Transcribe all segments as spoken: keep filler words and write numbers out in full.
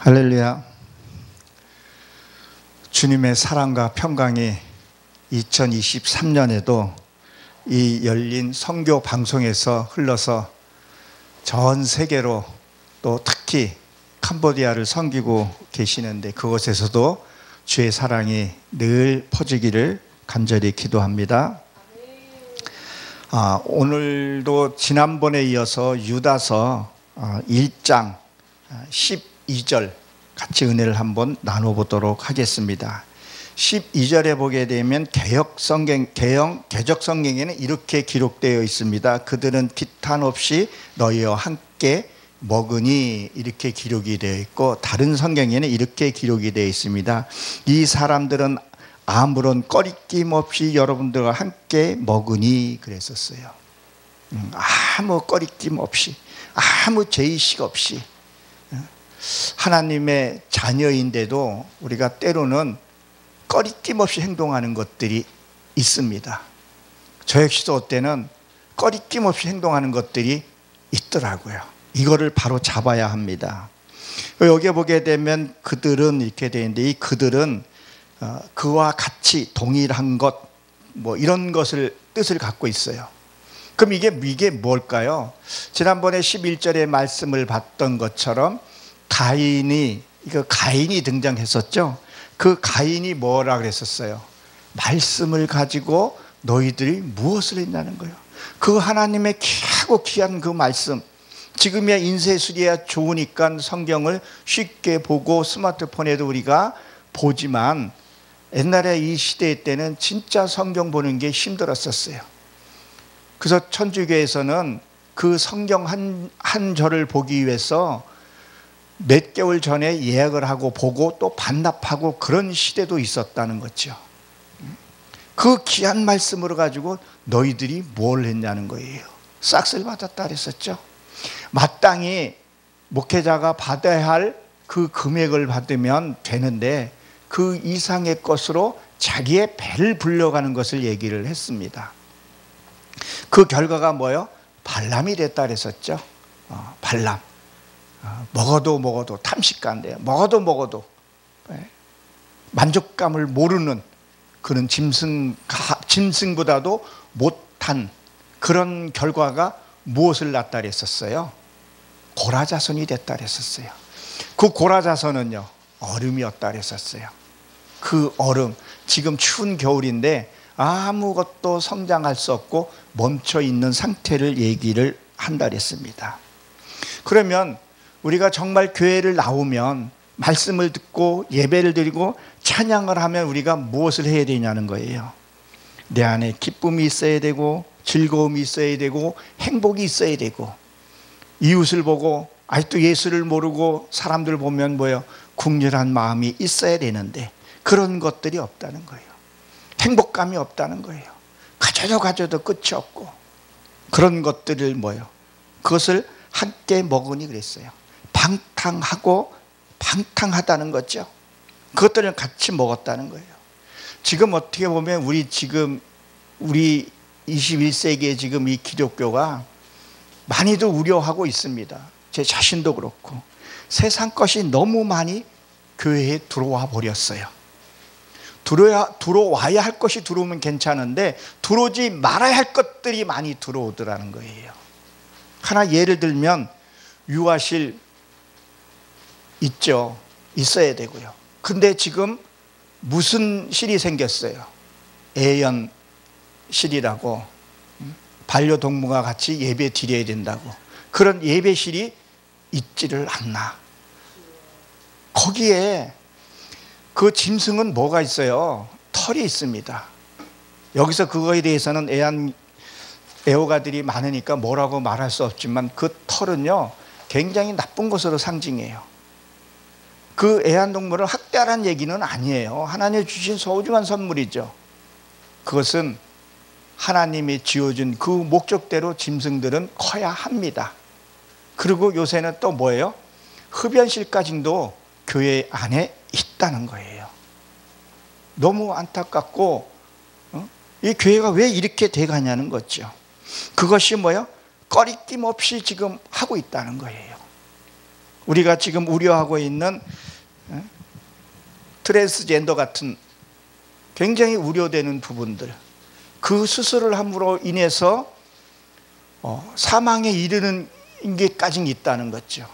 할렐루야. 주님의 사랑과 평강이 이천이십삼 년에도 이 열린 선교 방송에서 흘러서 전 세계로 또 특히 캄보디아를 섬기고 계시는데 그곳에서도 주의 사랑이 늘 퍼지기를 간절히 기도합니다. 아, 오늘도 지난번에 이어서 유다서 일 장 십이 절 같이 은혜를 한번 나눠보도록 하겠습니다. 십이 절에 보게 되면 개역 성경, 개영, 개적 성경에는 이렇게 기록되어 있습니다. 그들은 기탄 없이 너희와 함께 먹으니 이렇게 기록이 되어 있고, 다른 성경에는 이렇게 기록이 되어 있습니다. 이 사람들은 아무런 꺼리낌 없이 여러분들과 함께 먹으니 그랬었어요. 아무 꺼리낌 없이, 아무 죄의식 없이. 하나님의 자녀인데도 우리가 때로는 꺼리낌 없이 행동하는 것들이 있습니다. 저 역시도 어때는 꺼리낌 없이 행동하는 것들이 있더라고요. 이거를 바로 잡아야 합니다. 여기에 보게 되면 그들은 이렇게 되어 있는데, 이 그들은 그와 같이 동일한 것, 뭐 이런 것을 뜻을 갖고 있어요. 그럼 이게, 이게 뭘까요? 지난번에 십일 절의 말씀을 봤던 것처럼 가인이, 이거 가인이 등장했었죠. 그 가인이 뭐라 그랬었어요? 말씀을 가지고 너희들이 무엇을 했냐는 거예요. 그 하나님의 귀하고 귀한 그 말씀, 지금이야 인쇄술이야 좋으니까 성경을 쉽게 보고 스마트폰에도 우리가 보지만 옛날에 이 시대 때는 진짜 성경 보는 게 힘들었었어요. 그래서 천주교에서는 그 성경 한, 한 절을 보기 위해서 몇 개월 전에 예약을 하고 보고 또 반납하고 그런 시대도 있었다는 거죠. 그 귀한 말씀으로 가지고 너희들이 뭘 했냐는 거예요. 싹쓸 받았다 그랬었죠. 마땅히 목회자가 받아야 할 그 금액을 받으면 되는데 그 이상의 것으로 자기의 배를 불려가는 것을 얘기를 했습니다. 그 결과가 뭐예요? 발람이 됐다 그랬었죠. 어, 발람. 먹어도 먹어도 탐식가인데요. 먹어도 먹어도 만족감을 모르는 그런 짐승, 짐승보다도 못한 그런 결과가 무엇을 낳았다 그랬었어요? 고라자손이 됐다 그랬었어요. 그 고라자손은요, 얼음이었다 그랬었어요. 그 얼음, 지금 추운 겨울인데 아무것도 성장할 수 없고 멈춰 있는 상태를 얘기를 한다 그랬습니다. 그러면 우리가 정말 교회를 나오면 말씀을 듣고 예배를 드리고 찬양을 하면 우리가 무엇을 해야 되냐는 거예요. 내 안에 기쁨이 있어야 되고 즐거움이 있어야 되고 행복이 있어야 되고, 이웃을 보고 아직도 예수를 모르고 사람들 보면 뭐예요? 국률한 마음이 있어야 되는데 그런 것들이 없다는 거예요. 행복감이 없다는 거예요. 가져도 가져도 끝이 없고 그런 것들을 뭐예요? 그것을 함께 먹으니 그랬어요. 방탕하고 방탕하다는 거죠. 그것들을 같이 먹었다는 거예요. 지금 어떻게 보면 우리 지금 우리 이십일 세기에 지금 이 기독교가 많이도 우려하고 있습니다. 제 자신도 그렇고 세상 것이 너무 많이 교회에 들어와 버렸어요. 들어야, 들어와야 할 것이 들어오면 괜찮은데 들어오지 말아야 할 것들이 많이 들어오더라는 거예요. 하나 예를 들면 유아실 있죠. 있어야 되고요. 근데 지금 무슨 실이 생겼어요? 애연실이라고, 반려동물과 같이 예배 드려야 된다고. 그런 예배실이 있지를 않나. 거기에 그 짐승은 뭐가 있어요? 털이 있습니다. 여기서 그거에 대해서는 애완 애호가들이 많으니까 뭐라고 말할 수 없지만 그 털은요 굉장히 나쁜 것으로 상징해요. 그 애완동물을 학대하라는 얘기는 아니에요. 하나님이 주신 소중한 선물이죠. 그것은 하나님이 지어준 그 목적대로 짐승들은 커야 합니다. 그리고 요새는 또 뭐예요? 흡연실까지도 교회 안에 있다는 거예요. 너무 안타깝고 어? 이 교회가 왜 이렇게 돼가냐는 거죠. 그것이 뭐예요? 꺼리낌 없이 지금 하고 있다는 거예요. 우리가 지금 우려하고 있는 트랜스젠더 같은 굉장히 우려되는 부분들, 그 수술을 함으로 인해서 사망에 이르는 게까지 있다는 거죠.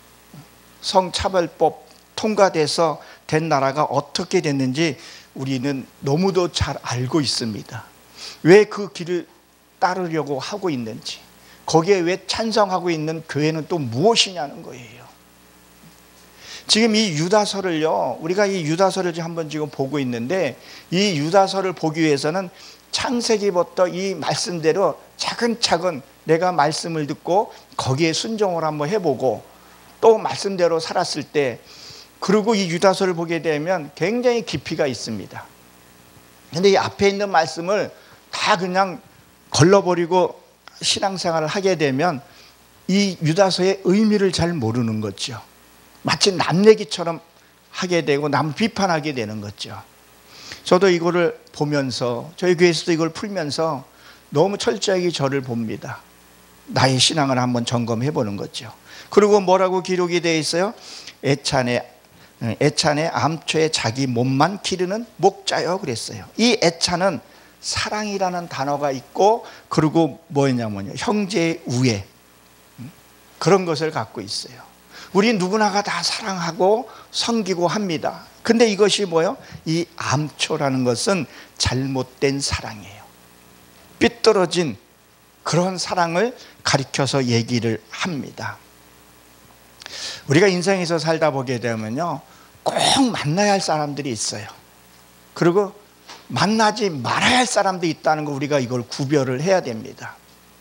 성차별법 통과돼서 된 나라가 어떻게 됐는지 우리는 너무도 잘 알고 있습니다. 왜 그 길을 따르려고 하고 있는지, 거기에 왜 찬성하고 있는 교회는 또 무엇이냐는 거예요. 지금 이 유다서를요, 우리가 이 유다서를 한번 지금 보고 있는데, 이 유다서를 보기 위해서는 창세기부터 이 말씀대로 차근차근 내가 말씀을 듣고 거기에 순종을 한번 해보고 또 말씀대로 살았을 때, 그리고 이 유다서를 보게 되면 굉장히 깊이가 있습니다. 근데 이 앞에 있는 말씀을 다 그냥 걸러버리고 신앙생활을 하게 되면 이 유다서의 의미를 잘 모르는 거죠. 마치 남 얘기처럼 하게 되고 남 비판하게 되는 거죠. 저도 이거를 보면서, 저희 교회에서도 이걸 풀면서 너무 철저하게 저를 봅니다. 나의 신앙을 한번 점검해 보는 거죠. 그리고 뭐라고 기록이 되어 있어요? 애찬의 애찬의 암초에 자기 몸만 기르는 목자여 그랬어요. 이 애찬은 사랑이라는 단어가 있고, 그리고 뭐였냐면요, 형제의 우애, 그런 것을 갖고 있어요. 우리 누구나가 다 사랑하고 섬기고 합니다. 근데 이것이 뭐예요? 이 암초라는 것은 잘못된 사랑이에요. 삐뚤어진 그런 사랑을 가리켜서 얘기를 합니다. 우리가 인생에서 살다 보게 되면요, 꼭 만나야 할 사람들이 있어요. 그리고 만나지 말아야 할 사람도 있다는 거, 우리가 이걸 구별을 해야 됩니다.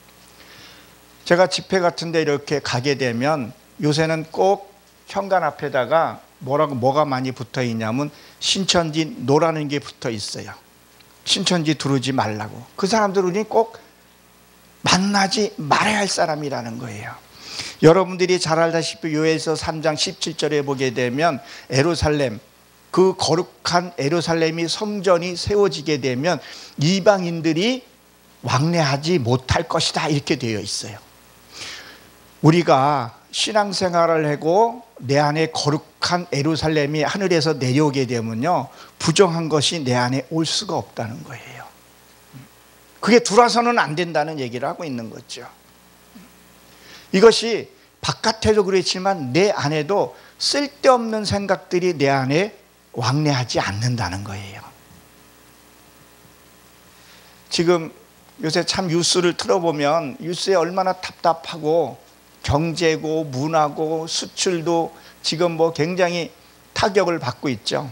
제가 집회 같은 데 이렇게 가게 되면 요새는 꼭 현관 앞에다가 뭐라고 뭐가 많이 붙어 있냐면 신천지 노라는 게 붙어 있어요. 신천지 들어오지 말라고. 그 사람들은 꼭 만나지 말아야 할 사람이라는 거예요. 여러분들이 잘 알다시피 요에서 삼 장 십칠 절에 보게 되면 예루살렘, 그 거룩한 예루살렘이 성전이 세워지게 되면 이방인들이 왕래하지 못할 것이다, 이렇게 되어 있어요. 우리가 신앙생활을 하고 내 안에 거룩한 예루살렘이 하늘에서 내려오게 되면요, 부정한 것이 내 안에 올 수가 없다는 거예요. 그게 들어와서는 안 된다는 얘기를 하고 있는 거죠. 이것이 바깥에도 그렇지만 내 안에도 쓸데없는 생각들이 내 안에 왕래하지 않는다는 거예요. 지금 요새 참 뉴스를 틀어보면 뉴스에 얼마나 답답하고 경제고 문화고 수출도 지금 뭐 굉장히 타격을 받고 있죠.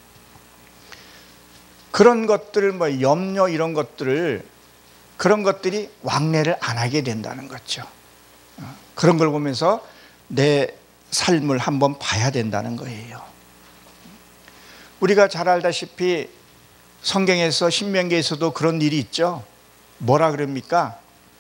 그런 것들을 뭐 염려, 이런 것들을, 그런 것들이 왕래를 안 하게 된다는 거죠. 그런 걸 보면서 내 삶을 한번 봐야 된다는 거예요. 우리가 잘 알다시피 성경에서, 신명기에서도 그런 일이 있죠. 뭐라 그럽니까?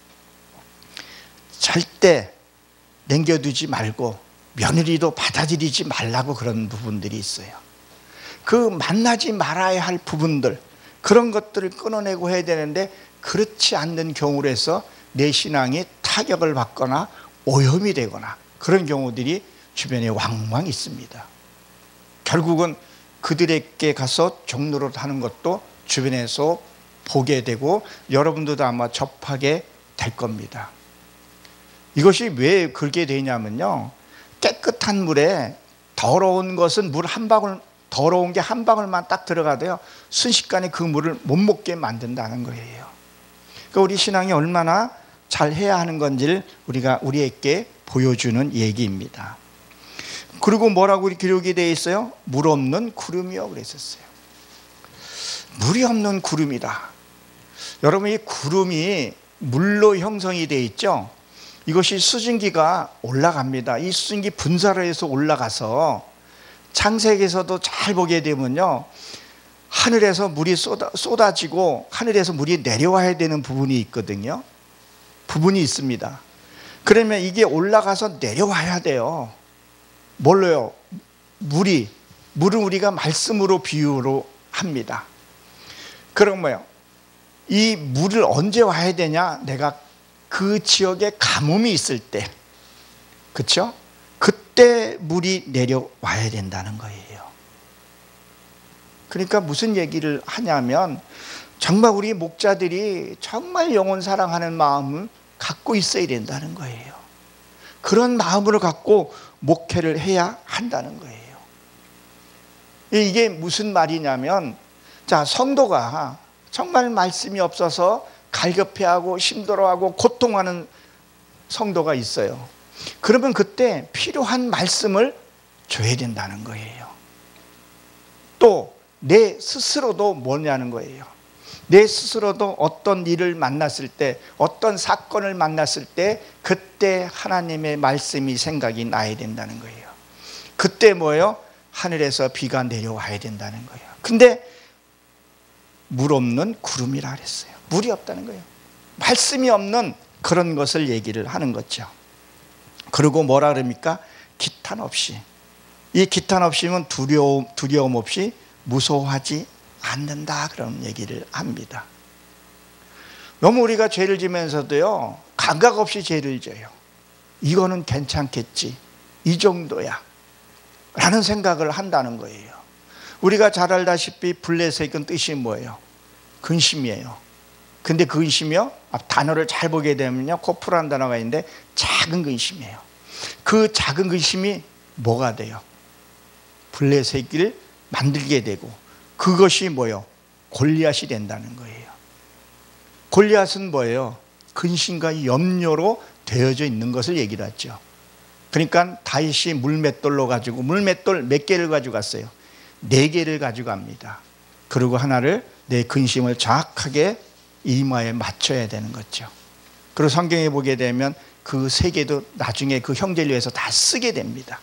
절대 남겨두지 말고 며느리도 받아들이지 말라고, 그런 부분들이 있어요. 그 만나지 말아야 할 부분들, 그런 것들을 끊어내고 해야 되는데, 그렇지 않는 경우로 해서 내 신앙이 타격을 받거나 오염이 되거나 그런 경우들이 주변에 왕왕 있습니다. 결국은 그들에게 가서 종로를 하는 것도 주변에서 보게 되고 여러분들도 아마 접하게 될 겁니다. 이것이 왜 그렇게 되냐면요, 깨끗한 물에 더러운 것은 물 한 방울, 더러운 게 한 방울만 딱 들어가도요, 순식간에 그 물을 못 먹게 만든다는 거예요. 그러니까 우리 신앙이 얼마나 잘 해야 하는 건지를 우리가 우리에게 보여주는 얘기입니다. 그리고 뭐라고 기록이 되어 있어요? 물 없는 구름이요 그랬었어요. 물이 없는 구름이다. 여러분, 이 구름이 물로 형성이 되어 있죠. 이것이 수증기가 올라갑니다. 이 수증기 분사를 해서 올라가서 창세기에서도 잘 보게 되면요, 하늘에서 물이 쏟아, 쏟아지고 하늘에서 물이 내려와야 되는 부분이 있거든요. 부분이 있습니다. 그러면 이게 올라가서 내려와야 돼요. 뭘로요? 물이, 물은 우리가 말씀으로 비유로 합니다. 그럼 뭐요? 이 물을 언제 와야 되냐? 내가 그 지역에 가뭄이 있을 때, 그렇죠? 그때 물이 내려와야 된다는 거예요. 그러니까 무슨 얘기를 하냐면 정말 우리 목자들이 정말 영혼 사랑하는 마음을 갖고 있어야 된다는 거예요. 그런 마음으로 갖고 목회를 해야 한다는 거예요. 이게 무슨 말이냐면, 자, 성도가 정말 말씀이 없어서 갈급해하고 힘들어하고 고통하는 성도가 있어요. 그러면 그때 필요한 말씀을 줘야 된다는 거예요. 또 내 스스로도 뭐냐는 거예요. 내 스스로도 어떤 일을 만났을 때, 어떤 사건을 만났을 때 그때 하나님의 말씀이 생각이 나야 된다는 거예요. 그때 뭐예요? 하늘에서 비가 내려와야 된다는 거예요. 근데 물 없는 구름이라 그랬어요. 물이 없다는 거예요. 말씀이 없는 그런 것을 얘기를 하는 거죠. 그리고 뭐라 그럽니까? 기탄 없이. 이 기탄 없이면 두려움, 두려움 없이 무서워하지 않는다, 그런 얘기를 합니다. 너무 우리가 죄를 지면서도요, 감각 없이 죄를 져요. 이거는 괜찮겠지, 이 정도야 라는 생각을 한다는 거예요. 우리가 잘 알다시피 블레셋은 뜻이 뭐예요? 근심이에요. 근데 그 근심이요, 단어를 잘 보게 되면요, 코프라는 단어가 있는데 작은 근심이에요. 그 작은 근심이 뭐가 돼요? 블레셋을 만들게 되고, 그것이 뭐예요? 골리앗이 된다는 거예요. 골리앗은 뭐예요? 근심과 염려로 되어져 있는 것을 얘기를 하죠. 그러니까 다윗이 물맷돌로 가지고, 물맷돌 몇 개를 가지고 갔어요? 네 개를 가지고 갑니다. 그리고 하나를, 내 근심을 정확하게 이마에 맞춰야 되는 거죠. 그리고 성경에 보게 되면 그 세 개도 나중에 그 형제를 위해서 다 쓰게 됩니다.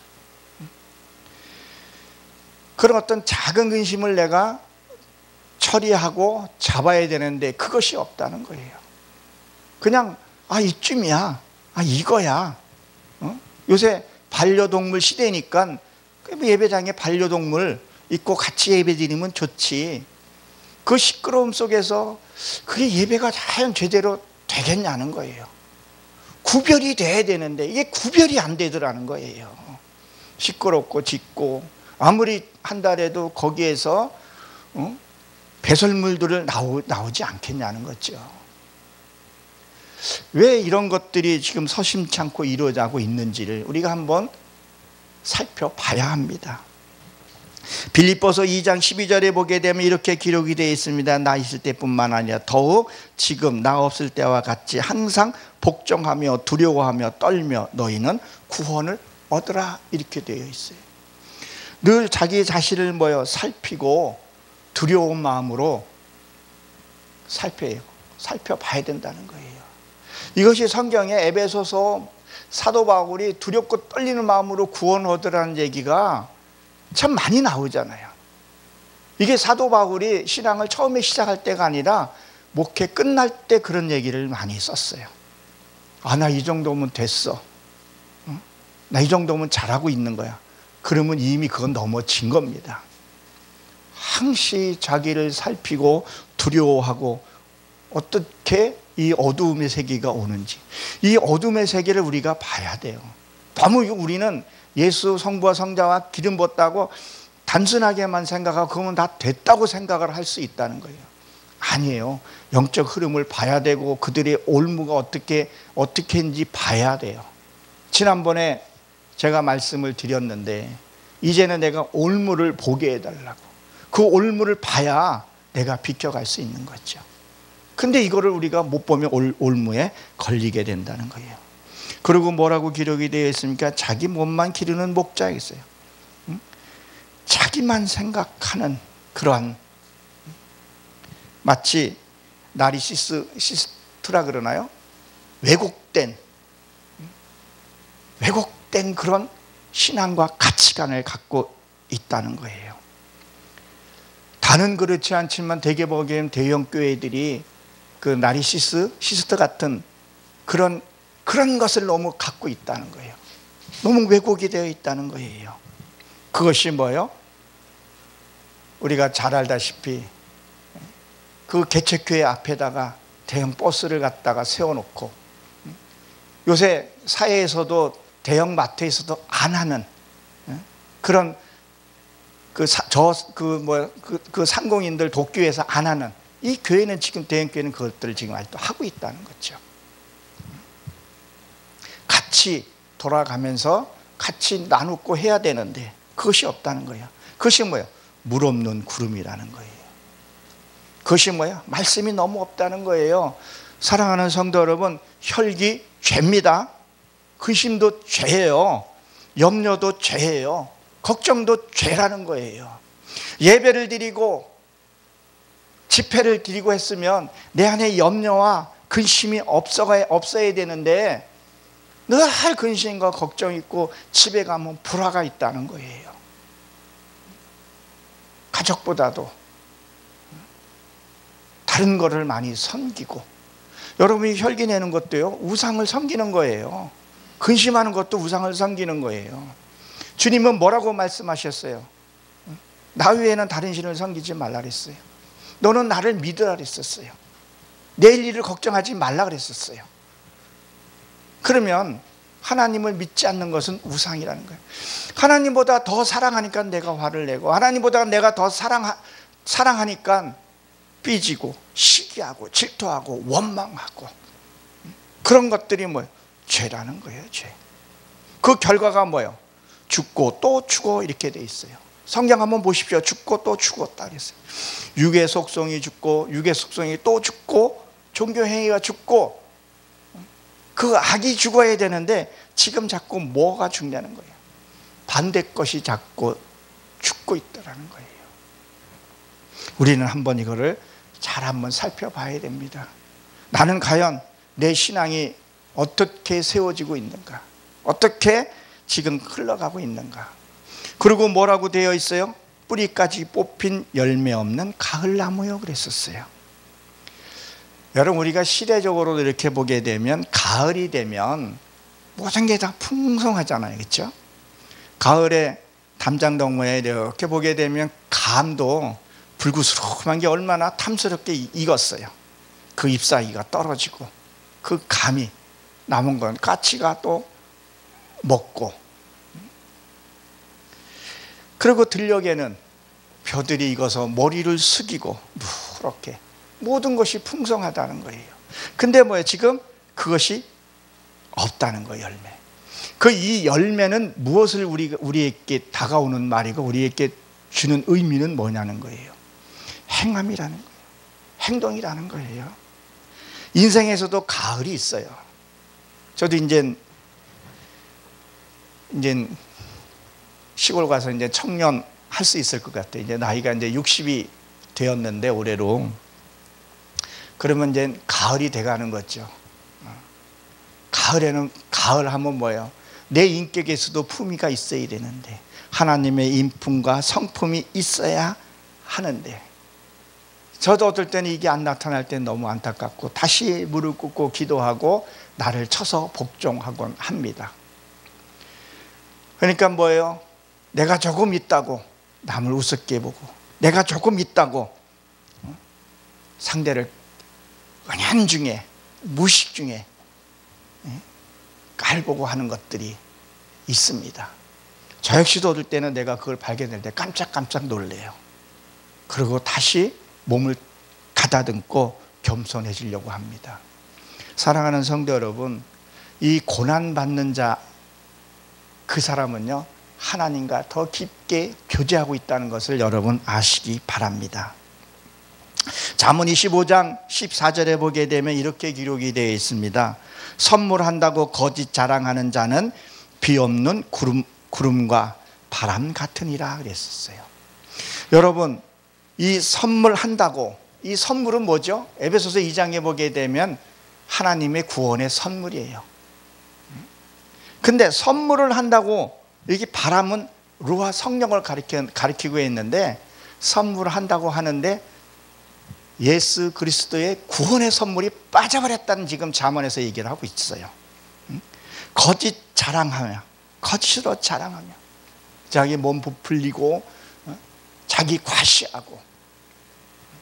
그런 어떤 작은 근심을 내가 처리하고 잡아야 되는데 그것이 없다는 거예요. 그냥 아 이쯤이야, 아 이거야. 어? 요새 반려동물 시대니까 예배장에 반려동물 있고 같이 예배드리면 좋지. 그 시끄러움 속에서 그게 예배가 과연 제대로 되겠냐는 거예요. 구별이 돼야 되는데 이게 구별이 안 되더라는 거예요. 시끄럽고 짖고, 아무리 한다래도 거기에서 어? 배설물들을 나오, 나오지 않겠냐는 거죠. 왜 이런 것들이 지금 서심찮고 이루어지고 있는지를 우리가 한번 살펴봐야 합니다. 빌립보서 이 장 십이 절에 보게 되면 이렇게 기록이 되어 있습니다. 나 있을 때뿐만 아니라 더욱 지금 나 없을 때와 같이 항상 복종하며 두려워하며 떨며 너희는 구원을 얻으라, 이렇게 되어 있어요. 늘 자기 자신을 뭐요? 살피고 두려운 마음으로 살펴요. 살펴봐야 된다는 거예요. 이것이 성경에 에베소서 사도 바울이 두렵고 떨리는 마음으로 구원 얻으라는 얘기가 참 많이 나오잖아요. 이게 사도 바울이 신앙을 처음에 시작할 때가 아니라 목회 끝날 때 그런 얘기를 많이 썼어요. 아, 나 이 정도면 됐어. 응? 나 이 정도면 잘하고 있는 거야. 그러면 이미 그건 넘어진 겁니다. 항시 자기를 살피고 두려워하고 어떻게 이 어두움의 세계가 오는지, 이 어둠의 세계를 우리가 봐야 돼요. 너무 우리는 예수 성부와 성자와 기름 부었다고 단순하게만 생각하고 그러면 다 됐다고 생각을 할 수 있다는 거예요. 아니에요. 영적 흐름을 봐야 되고 그들의 올무가 어떻게 어떻게인지 봐야 돼요. 지난번에 제가 말씀을 드렸는데 이제는 내가 올무를 보게 해달라고. 그 올무를 봐야 내가 비켜갈 수 있는 거죠. 근데 이거를 우리가 못 보면 올, 올무에 걸리게 된다는 거예요. 그리고 뭐라고 기록이 되어 있습니까? 자기 몸만 기르는 목자가 있어요. 응? 자기만 생각하는 그러한, 마치 나르시시스트라 그러나요? 왜곡된 왜곡된 그런 신앙과 가치관을 갖고 있다는 거예요. 다는 그렇지 않지만 대개 보기에는 대형 교회들이 그 나르시스 시스트 같은 그런 그런 것을 너무 갖고 있다는 거예요. 너무 왜곡이 되어 있다는 거예요. 그것이 뭐예요? 우리가 잘 알다시피 그 개척교회 앞에다가 대형 버스를 갖다가 세워놓고, 요새 사회에서도 대형 마트에서도 안 하는 그런 그 저 그 뭐 그 그 상공인들 독교에서 안 하는 이 교회는 지금 대형 교회는 그것들을 지금 아직도 하고 있다는 거죠. 같이 돌아가면서 같이 나누고 해야 되는데 그것이 없다는 거예요. 그것이 뭐예요? 물 없는 구름이라는 거예요. 그것이 뭐야? 말씀이 너무 없다는 거예요. 사랑하는 성도 여러분, 혈기 죄입니다. 근심도 죄예요. 염려도 죄예요. 걱정도 죄라는 거예요. 예배를 드리고 집회를 드리고 했으면 내 안에 염려와 근심이 없어야, 없어야 되는데 늘 근심과 걱정이 있고 집에 가면 불화가 있다는 거예요. 가족보다도 다른 거를 많이 섬기고, 여러분이 혈기 내는 것도요 우상을 섬기는 거예요. 근심하는 것도 우상을 섬기는 거예요. 주님은 뭐라고 말씀하셨어요? 나 외에는 다른 신을 섬기지 말라 그랬어요. 너는 나를 믿으라 그랬었어요. 내일 일을 걱정하지 말라 그랬었어요. 그러면 하나님을 믿지 않는 것은 우상이라는 거예요. 하나님보다 더 사랑하니까 내가 화를 내고, 하나님보다 내가 더 사랑하, 사랑하니까 삐지고 시기하고 질투하고 원망하고, 그런 것들이 뭐예요? 죄라는 거예요. 죄. 그 결과가 뭐예요? 죽고 또 죽어 이렇게 돼 있어요. 성경 한번 보십시오. 죽고 또 죽었다 그랬어요. 육의 속성이 죽고 육의 속성이 또 죽고 종교행위가 죽고, 그 악이 죽어야 되는데 지금 자꾸 뭐가 죽냐는 거예요. 반대 것이 자꾸 죽고 있다는 거예요. 우리는 한번 이거를 잘 한번 살펴봐야 됩니다. 나는 과연 내 신앙이 어떻게 세워지고 있는가? 어떻게 지금 흘러가고 있는가? 그리고 뭐라고 되어 있어요? 뿌리까지 뽑힌 열매 없는 가을나무요 그랬었어요. 여러분, 우리가 시대적으로 이렇게 보게 되면 가을이 되면 모든 게 다 풍성하잖아요. 그렇죠? 가을에 담장동무에 이렇게 보게 되면 감도 불구스름한 게 얼마나 탐스럽게 익었어요. 그 잎사귀가 떨어지고 그 감이 남은 건 까치가 또 먹고, 그리고 들녘에는 벼들이 익어서 머리를 숙이고 누렇게 모든 것이 풍성하다는 거예요. 근데 뭐예요? 지금 그것이 없다는 거예요. 열매. 그 이 열매는 무엇을 우리, 우리에게 다가오는 말이고 우리에게 주는 의미는 뭐냐는 거예요. 행함이라는 거예요. 행동이라는 거예요. 인생에서도 가을이 있어요. 저도 이제 이제 시골 가서 이제 청년 할 수 있을 것 같아요. 이제 나이가 이제 육십이 되었는데 올해로. 그러면 이제 가을이 돼가는 거죠. 가을에는, 가을 하면 뭐예요? 내 인격에서도 품위가 있어야 되는데, 하나님의 인품과 성품이 있어야 하는데, 저도 어떨 때는 이게 안 나타날 때는 너무 안타깝고 다시 무릎 꿇고 기도하고 나를 쳐서 복종하곤 합니다. 그러니까 뭐예요? 내가 조금 있다고 남을 우습게 보고, 내가 조금 있다고 상대를 은연중에 무식 중에 깔보고 하는 것들이 있습니다. 저 역시도 어떨 때는 내가 그걸 발견할 때 깜짝깜짝 놀래요. 그리고 다시 몸을 가다듬고 겸손해지려고 합니다. 사랑하는 성도 여러분, 이 고난받는 자, 그 사람은요 하나님과 더 깊게 교제하고 있다는 것을 여러분 아시기 바랍니다. 잠언 이십오 장 십사 절에 보게 되면 이렇게 기록이 되어 있습니다. 선물한다고 거짓 자랑하는 자는 비 없는 구름, 구름과 바람 같으니라 그랬었어요. 여러분, 이 선물한다고, 이 선물은 뭐죠? 에베소서 이 장에 보게 되면 하나님의 구원의 선물이에요. 근데 선물을 한다고, 여기 바람은 루아 성령을 가리켜, 가리키고 있는데, 선물을 한다고 하는데 예수 그리스도의 구원의 선물이 빠져버렸다는 지금 잠언에서 얘기를 하고 있어요. 거짓 자랑하며, 거짓으로 자랑하며, 자기 몸 부풀리고 자기 과시하고.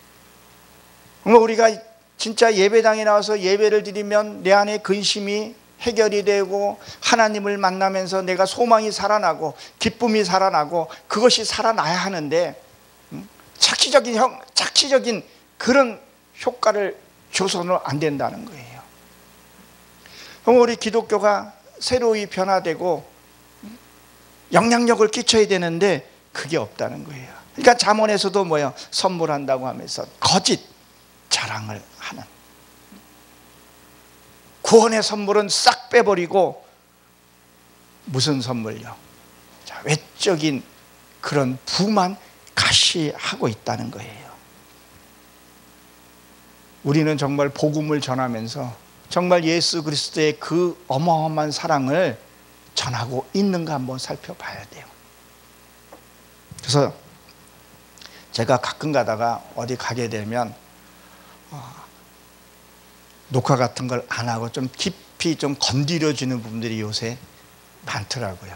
우리가 진짜 예배당에 나와서 예배를 드리면 내 안에 근심이 해결이 되고 하나님을 만나면서 내가 소망이 살아나고 기쁨이 살아나고 그것이 살아나야 하는데 착시적인 형, 착시적인 그런 효과를 줘서는 안 된다는 거예요. 그럼 우리 기독교가 새로이 변화되고 영향력을 끼쳐야 되는데 그게 없다는 거예요. 그러니까 잠언에서도 뭐예요? 선물한다고 하면서 거짓 자랑을 하는, 구원의 선물은 싹 빼버리고 무슨 선물요? 자, 외적인 그런 부만 가시하고 있다는 거예요. 우리는 정말 복음을 전하면서 정말 예수 그리스도의 그 어마어마한 사랑을 전하고 있는가 한번 살펴봐야 돼요. 그래서 제가 가끔 가다가 어디 가게 되면 어, 녹화 같은 걸 안 하고 좀 깊이 좀 건드려주는 분들이 요새 많더라고요.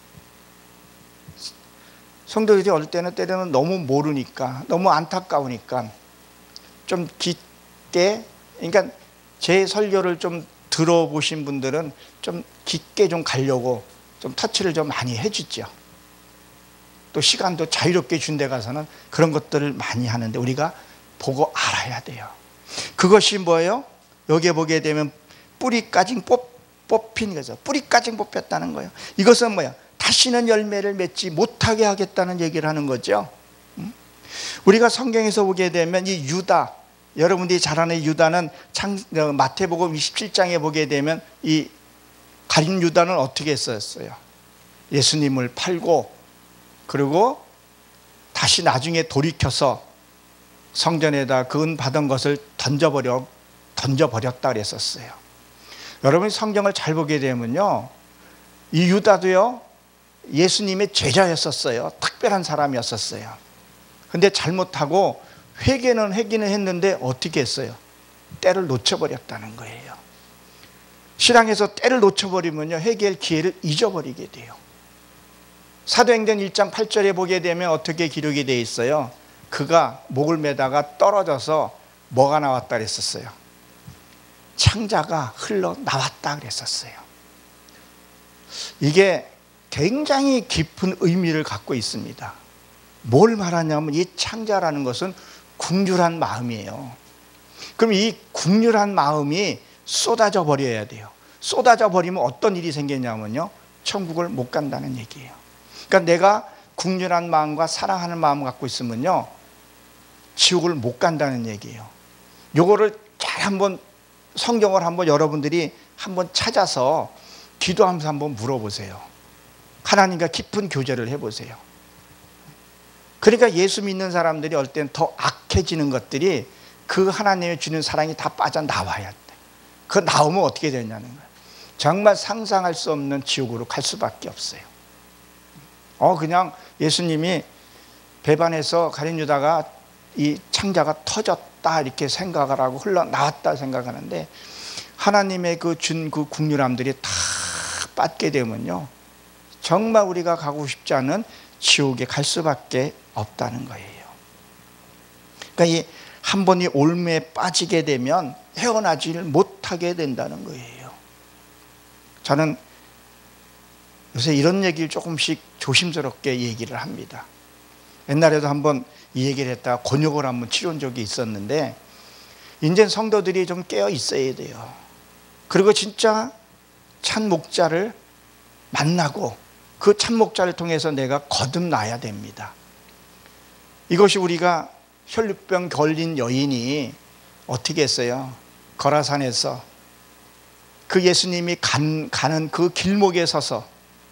성도들이 어릴 때는 때로는 너무 모르니까, 너무 안타까우니까 좀 깊게, 그러니까 제 설교를 좀 들어보신 분들은 좀 깊게 좀 가려고 좀 터치를 좀 많이 해주죠. 또 시간도 자유롭게 준 데 가서는 그런 것들을 많이 하는데 우리가 보고 알아야 돼요. 그것이 뭐예요? 여기에 보게 되면 뿌리까지 뽑, 뽑힌 거죠. 뿌리까지 뽑혔다는 거예요. 이것은 뭐야? 다시는 열매를 맺지 못하게 하겠다는 얘기를 하는 거죠. 우리가 성경에서 보게 되면 이 유다, 여러분들이 잘 아는 유다는 창, 마태복음 이십칠 장에 보게 되면 이 가룟 유다는 어떻게 했었어요? 예수님을 팔고 그리고 다시 나중에 돌이켜서 성전에다 그 은 받은 것을 던져버려, 던져버렸다 그랬었어요. 여러분이 성경을 잘 보게 되면요, 이 유다도요 예수님의 제자였었어요. 특별한 사람이었었어요. 근데 잘못하고 회개는 회개는 했는데 어떻게 했어요? 때를 놓쳐버렸다는 거예요. 신앙에서 때를 놓쳐버리면요 회개할 기회를 잊어버리게 돼요. 사도행전 일 장 팔 절에 보게 되면 어떻게 기록이 되어 있어요? 그가 목을 매다가 떨어져서 뭐가 나왔다 그랬었어요? 창자가 흘러나왔다 그랬었어요. 이게 굉장히 깊은 의미를 갖고 있습니다. 뭘 말하냐면 이 창자라는 것은 국률한 마음이에요. 그럼 이 국률한 마음이 쏟아져 버려야 돼요. 쏟아져 버리면 어떤 일이 생기냐면요 천국을 못 간다는 얘기예요. 그러니까 내가 국률한 마음과 사랑하는 마음을 갖고 있으면요 지옥을 못 간다는 얘기예요. 요거를 잘 한번 성경을 한번 여러분들이 한번 찾아서 기도하면서 한번 물어보세요. 하나님과 깊은 교제를 해보세요. 그러니까 예수 믿는 사람들이 어떨 때는 더 악해지는 것들이 그 하나님이 주는 사랑이 다 빠져나와야 돼. 그 나오면 어떻게 되냐는 거예요. 정말 상상할 수 없는 지옥으로 갈 수밖에 없어요. 어 그냥 예수님이 배반해서 가룟 유다가 이 창자가 터졌다 이렇게 생각을 하고 흘러나왔다 생각하는데 하나님의 그 준 그 국률함들이 다 빠지게 되면요 정말 우리가 가고 싶지 않은 지옥에 갈 수밖에 없다는 거예요. 그러니까 이 한 번이 올무에 빠지게 되면 헤어나지를 못하게 된다는 거예요. 저는 요새 이런 얘기를 조금씩 조심스럽게 얘기를 합니다. 옛날에도 한번 이 얘기를 했다가 곤욕을 한번 치른 적이 있었는데 이제 성도들이 좀 깨어 있어야 돼요. 그리고 진짜 참 목자를 만나고 그 참 목자를 통해서 내가 거듭나야 됩니다. 이것이 우리가 혈루병 걸린 여인이 어떻게 했어요? 거라산에서 그 예수님이 간, 가는 그 길목에 서서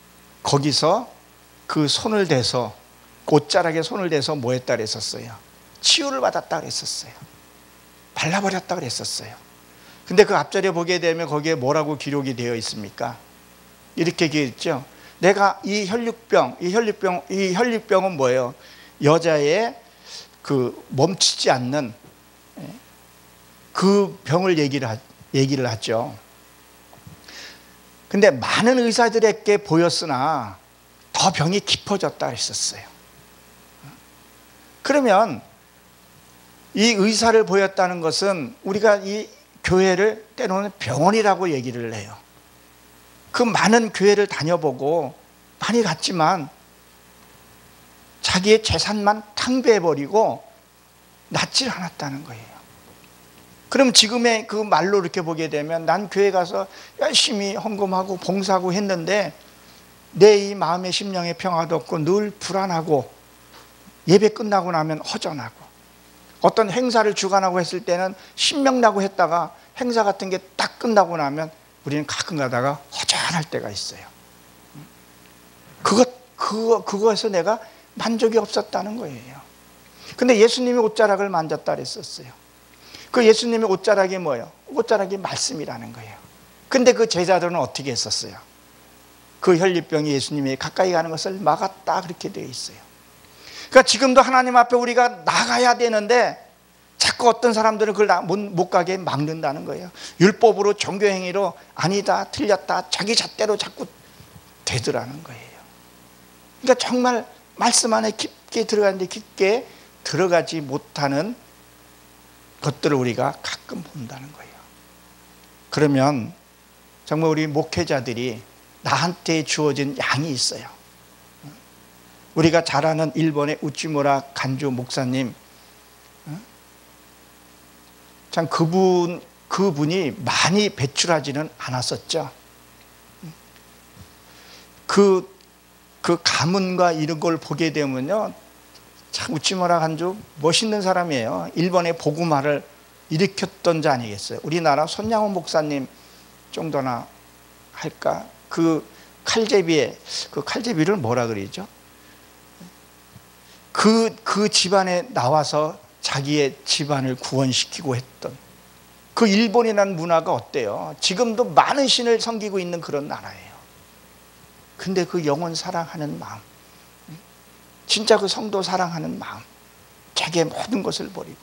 거기서 그 손을 대서 곧자락에 손을 대서 뭐 했다 그랬었어요? 치유를 받았다 그랬었어요. 발라버렸다 그랬었어요. 근데 그 앞절에 보게 되면 거기에 뭐라고 기록이 되어 있습니까? 이렇게 기록이 있죠. 내가 이 혈류병, 이 혈류병, 이 혈류병은 뭐예요? 여자의 그 멈추지 않는 그 병을 얘기를, 하, 얘기를 하죠. 근데 많은 의사들에게 보였으나 더 병이 깊어졌다 했었어요. 그러면 이 의사를 보였다는 것은 우리가 이 교회를 때로는 병원이라고 얘기를 해요. 그 많은 교회를 다녀보고 많이 갔지만 자기의 재산만 탕배해버리고 낫질 않았다는 거예요. 그럼 지금의 그 말로 이렇게 보게 되면 난 교회 가서 열심히 헌금하고 봉사하고 했는데 내 이 마음의 심령의 평화도 없고 늘 불안하고 예배 끝나고 나면 허전하고 어떤 행사를 주관하고 했을 때는 신명나고 했다가 행사 같은 게 딱 끝나고 나면 우리는 가끔 가다가 허전할 때가 있어요. 그것, 그거, 그거에서 내가 만족이 없었다는 거예요. 근데 예수님이 옷자락을 만졌다 그랬었어요. 그 예수님의 옷자락이 뭐예요? 옷자락이 말씀이라는 거예요. 근데 그 제자들은 어떻게 했었어요? 그 혈류병이 예수님이 가까이 가는 것을 막았다 그렇게 되어 있어요. 그러니까 지금도 하나님 앞에 우리가 나가야 되는데 자꾸 어떤 사람들은 그걸 못 가게 막는다는 거예요. 율법으로 종교행위로 아니다 틀렸다 자기 잣대로 자꾸 되더라는 거예요. 그러니까 정말 말씀 안에 깊게 들어가는데 깊게 들어가지 못하는 것들을 우리가 가끔 본다는 거예요. 그러면 정말 우리 목회자들이 나한테 주어진 양이 있어요. 우리가 잘 아는 일본의 우찌무라 간주 목사님, 참 그분, 그분이 많이 배출하지는 않았었죠. 그, 그 가문과 이런 걸 보게 되면요, 참 우찌무라 간주 멋있는 사람이에요. 일본의 복음화를 일으켰던 자 아니겠어요? 우리나라 손양호 목사님 정도나 할까? 그 칼제비에, 그 칼제비를 뭐라 그러죠? 그, 그 집안에 나와서 자기의 집안을 구원시키고 했던 그 일본이라는 문화가 어때요? 지금도 많은 신을 섬기고 있는 그런 나라예요. 근데 그 영혼 사랑하는 마음, 진짜 그 성도 사랑하는 마음, 자기의 모든 것을 버리고,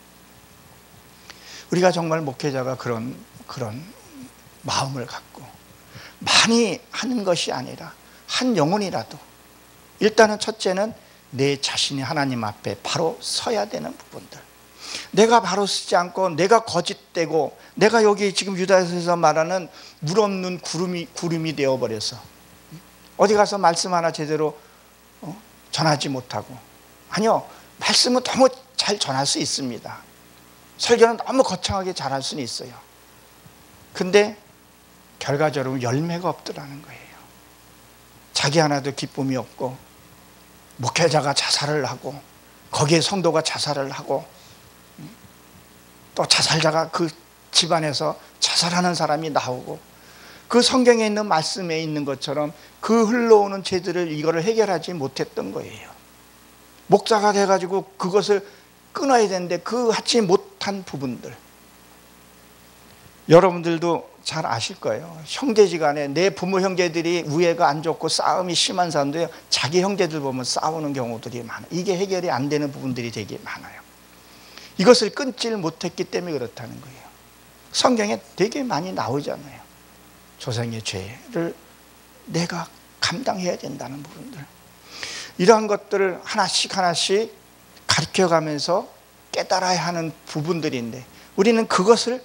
우리가 정말 목회자가 그런 그런 마음을 갖고 많이 하는 것이 아니라 한 영혼이라도 일단은 첫째는 내 자신이 하나님 앞에 바로 서야 되는 부분들, 내가 바로 서지 않고 내가 거짓되고 내가 여기 지금 유다서에서 말하는 물 없는 구름이, 구름이 되어버려서 어디 가서 말씀 하나 제대로 어? 전하지 못하고, 아니요, 말씀은 너무 잘 전할 수 있습니다. 설교는 너무 거창하게 잘할 수는 있어요. 근데 결과적으로 열매가 없더라는 거예요. 자기 하나도 기쁨이 없고, 목회자가 자살을 하고 거기에 성도가 자살을 하고 또 자살자가 그 집안에서 자살하는 사람이 나오고, 그 성경에 있는 말씀에 있는 것처럼 그 흘러오는 죄들을 이거를 해결하지 못했던 거예요. 목사가 돼가지고 그것을 끊어야 되는데 그 하지 못한 부분들, 여러분들도 잘 아실 거예요. 형제지간에 내 부모 형제들이 우애가 안 좋고 싸움이 심한 사람들이 자기 형제들 보면 싸우는 경우들이 많아요. 이게 해결이 안 되는 부분들이 되게 많아요. 이것을 끊지를 못했기 때문에 그렇다는 거예요. 성경에 되게 많이 나오잖아요. 조상의 죄를 내가 감당해야 된다는 부분들, 이러한 것들을 하나씩 하나씩 가르쳐가면서 깨달아야 하는 부분들인데 우리는 그것을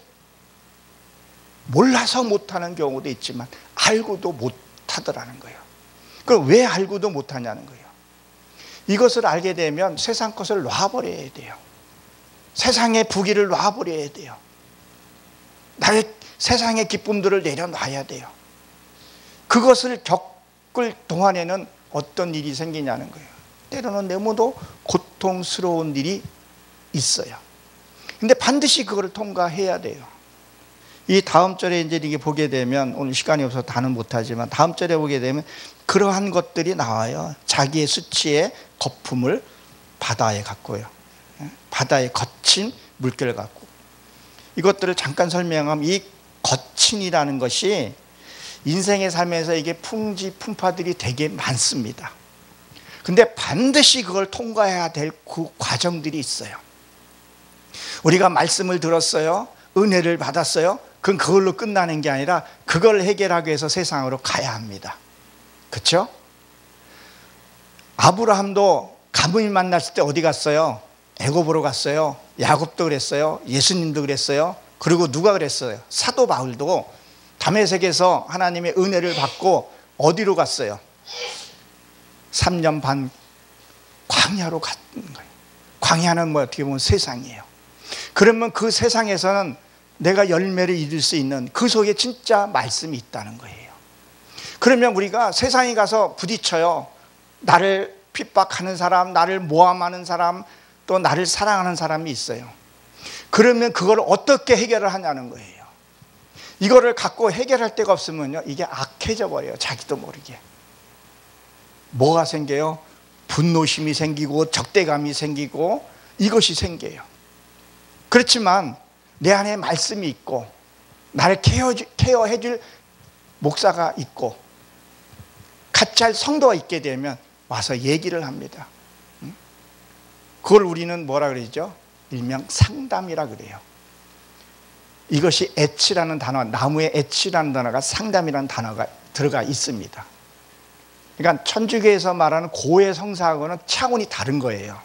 몰라서 못하는 경우도 있지만 알고도 못하더라는 거예요. 그럼 왜 알고도 못하냐는 거예요. 이것을 알게 되면 세상 것을 놔버려야 돼요. 세상의 부귀를 놔버려야 돼요. 나의 세상의 기쁨들을 내려놔야 돼요. 그것을 겪을 동안에는 어떤 일이 생기냐는 거예요. 때로는 너무도 고통스러운 일이 있어요. 근데 반드시 그걸 통과해야 돼요. 이 다음 절에 이제 이게 보게 되면, 오늘 시간이 없어서 다는 못하지만 다음 절에 보게 되면 그러한 것들이 나와요. 자기의 수치의 거품을 바다에 갖고요. 바다에 거친 물결을 갖고. 이것들을 잠깐 설명하면, 이 거친이라는 것이 인생의 삶에서 이게 풍지 풍파들이 되게 많습니다. 근데 반드시 그걸 통과해야 될 그 과정들이 있어요. 우리가 말씀을 들었어요. 은혜를 받았어요. 그건 그걸로 끝나는 게 아니라 그걸 해결하기 위해서 세상으로 가야 합니다. 그렇죠? 아브라함도 가문이 만났을 때 어디 갔어요? 애굽으로 갔어요. 야곱도 그랬어요. 예수님도 그랬어요. 그리고 누가 그랬어요? 사도 바울도 다메섹에서 하나님의 은혜를 받고 어디로 갔어요? 삼 년 반 광야로 간 거예요. 광야는 뭐 어떻게 보면 세상이에요. 그러면 그 세상에서는 내가 열매를 잃을 수 있는 그 속에 진짜 말씀이 있다는 거예요. 그러면 우리가 세상에 가서 부딪혀요. 나를 핍박하는 사람, 나를 모함하는 사람, 또 나를 사랑하는 사람이 있어요. 그러면 그걸 어떻게 해결을 하냐는 거예요. 이거를 갖고 해결할 데가 없으면요, 이게 악해져 버려요. 자기도 모르게. 뭐가 생겨요? 분노심이 생기고 적대감이 생기고 이것이 생겨요. 그렇지만 내 안에 말씀이 있고 나를 케어, 케어해 줄 목사가 있고 같이 할 성도가 있게 되면 와서 얘기를 합니다. 그걸 우리는 뭐라 그러죠? 일명 상담이라 그래요. 이것이 애치라는 단어, 나무의 애치라는 단어가 상담이라는 단어가 들어가 있습니다. 그러니까 천주교에서 말하는 고해 성사하고는 차원이 다른 거예요.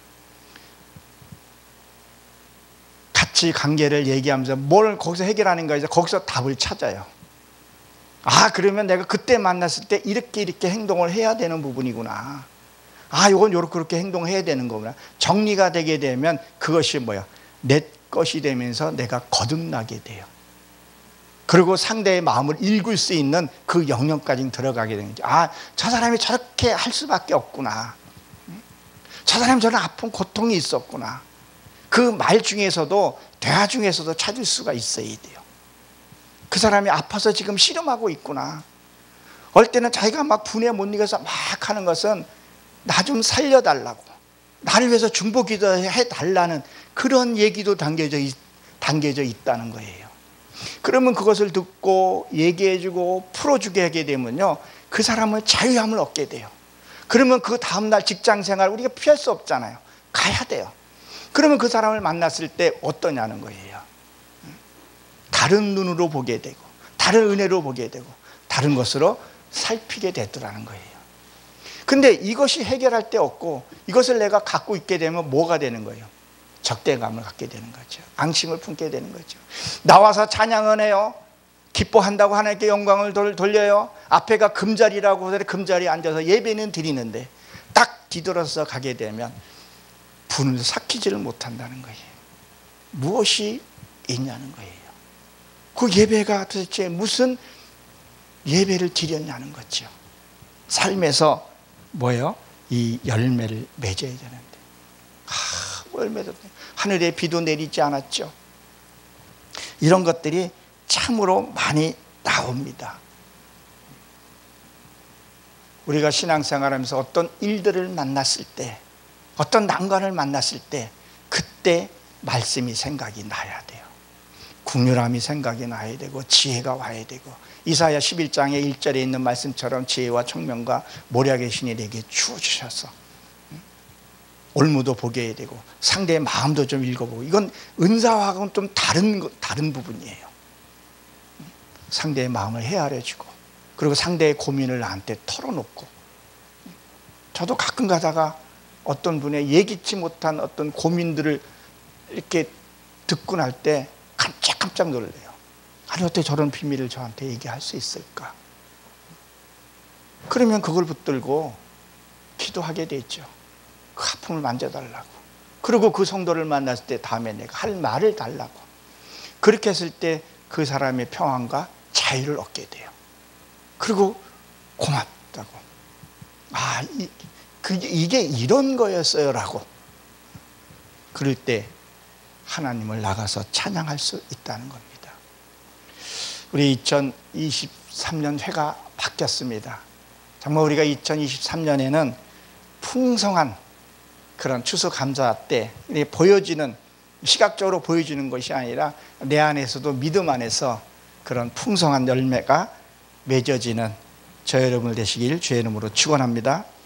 같이 관계를 얘기하면서 뭘 거기서 해결하는 거예요. 거기서 답을 찾아요. 아, 그러면 내가 그때 만났을 때 이렇게 이렇게 행동을 해야 되는 부분이구나. 아, 이건 요렇게 그렇게 행동해야 되는 거구나. 정리가 되게 되면 그것이 뭐야? 내 것이 되면서 내가 거듭나게 돼요. 그리고 상대의 마음을 읽을 수 있는 그 영역까지 들어가게 되는 거죠. 아, 저 사람이 저렇게 할 수밖에 없구나. 저 사람이 저런 아픈 고통이 있었구나. 그 말 중에서도, 대화 중에서도 찾을 수가 있어야 돼요. 그 사람이 아파서 지금 씨름하고 있구나. 어떨 때는 자기가 막 분에 못 이겨서 막 하는 것은 나 좀 살려달라고, 나를 위해서 중보기도 해달라는 그런 얘기도 담겨져, 있, 담겨져 있다는 거예요. 그러면 그것을 듣고 얘기해주고 풀어주게 하게 되면요, 그 사람은 자유함을 얻게 돼요. 그러면 그 다음날 직장생활 우리가 피할 수 없잖아요. 가야 돼요. 그러면 그 사람을 만났을 때 어떠냐는 거예요. 다른 눈으로 보게 되고 다른 은혜로 보게 되고 다른 것으로 살피게 되더라는 거예요. 근데 이것이 해결할 데 없고 이것을 내가 갖고 있게 되면 뭐가 되는 거예요? 적대감을 갖게 되는 거죠. 앙심을 품게 되는 거죠. 나와서 찬양을 해요. 기뻐한다고 하나님께 영광을 돌려요. 앞에가 금자리라고 해서 금자리에 앉아서 예배는 드리는데 딱 뒤돌아서 가게 되면 분을 삭히지를 못한다는 거예요. 무엇이 있냐는 거예요. 그 예배가 도대체 무슨 예배를 드렸냐는 거죠. 삶에서 뭐예요? 이 열매를 맺어야 되는데, 아, 열매도 하늘에 비도 내리지 않았죠. 이런 것들이 참으로 많이 나옵니다. 우리가 신앙생활하면서 어떤 일들을 만났을 때, 어떤 난관을 만났을 때 그때 말씀이 생각이 나야 돼요. 국률함이 생각이 나야 되고 지혜가 와야 되고, 이사야 십일 장의 일 절에 있는 말씀처럼 지혜와 총명과 모략의 신이 내게 주어주셔서 올무도 보게 되고 상대의 마음도 좀 읽어보고, 이건 은사와는 좀 다른, 다른 부분이에요. 상대의 마음을 헤아려주고 그리고 상대의 고민을 나한테 털어놓고, 저도 가끔 가다가 어떤 분의 예기치 못한 어떤 고민들을 이렇게 듣고 날 때 깜짝깜짝 놀래요. 아니, 어떻게 저런 비밀을 저한테 얘기할 수 있을까? 그러면 그걸 붙들고 기도하게 되죠. 그 아픔을 만져달라고. 그리고 그 성도를 만났을 때 다음에 내가 할 말을 달라고. 그렇게 했을 때 그 사람의 평안과 자유를 얻게 돼요. 그리고 고맙다고. 아, 이, 그, 이게 이런 거였어요 라고. 그럴 때 하나님을 나가서 찬양할 수 있다는 겁니다. 우리 이천이십삼 년 회가 바뀌었습니다. 정말 우리가 이천이십삼 년에는 풍성한 그런 추수감사 때 보여지는, 시각적으로 보여주는 것이 아니라 내 안에서도 믿음 안에서 그런 풍성한 열매가 맺어지는 저 여러분들 되시길 주의 이름으로 축원합니다.